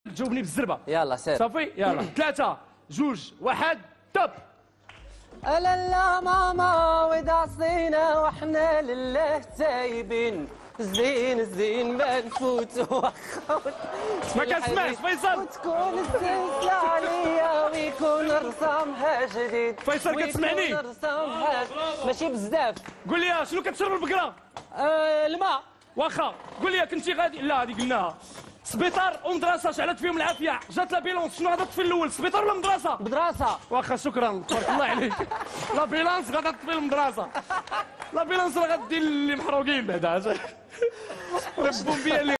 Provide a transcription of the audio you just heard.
تجاوبني بالزربه. يلا سير. صافي يلا 3 2 1 توب. لا ماما ودعصينا واحنا لله تايبين، زين الزين ما نفوت ما كنسمعش فيصل. وتكون السلسلة عليا ويكون رسامها جديد. فيصل كتسمعني؟ ويكون رسامها ماشي بزاف. قول لي شنو كتشرب البقره؟ الماء. واخا قول لي كنتي غادي. لا هذه قلناها. سبيطار ومدرسه شعلت فيهم العافيه، جات لابيلونس. شنو هذا الطفل الاول؟ سبيطار ولا مدرسه؟ مدرسة. واخا شكرا تبارك الله عليك. لابيلونس غادا تطفي المدرسه. لابيلونس راه غدير اللي محروقين بعدا. البومبيه اللي